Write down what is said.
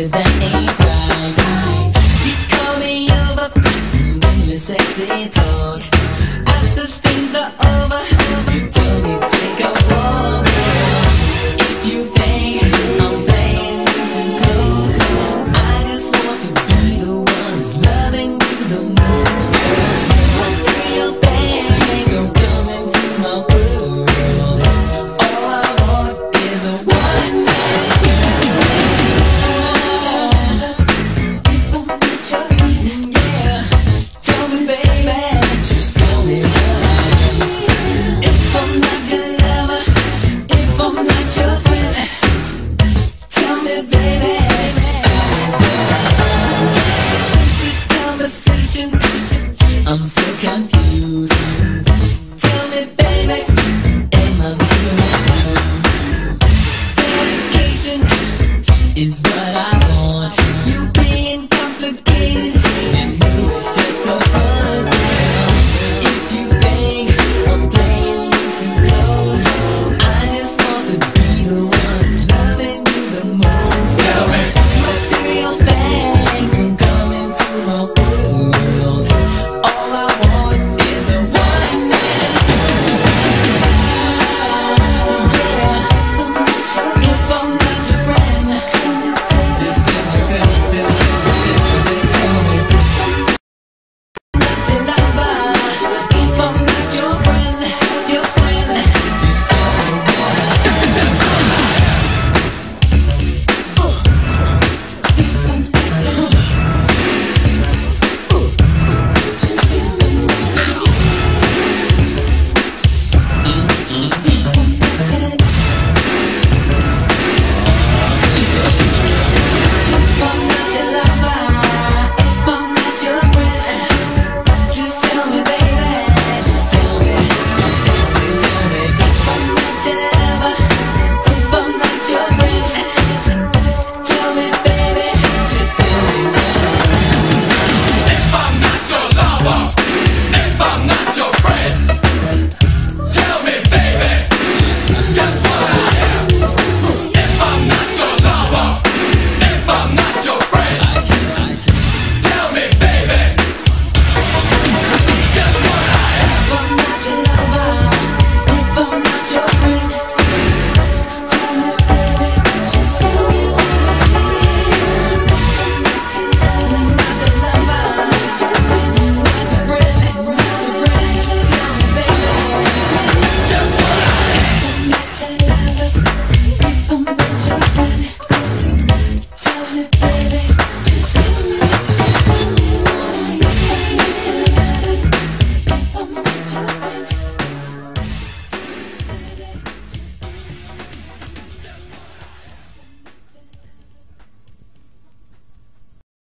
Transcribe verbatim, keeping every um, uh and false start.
baby, that ain't right. You call me over, give me sexy talk. After things are over, you tell me take a walk. If you think I'm playing you too close, I just want to be the one who's loving you the most. What do you think? Don't come into my world. All I want is a one night girl. If I'm not your friend, yeah, tell me baby, just tell me why. If I'm not your lover, if I'm not your friend, tell me baby. Since this conversation, I'm so confused. Tell me baby, am I being used? Dedication is what I want. You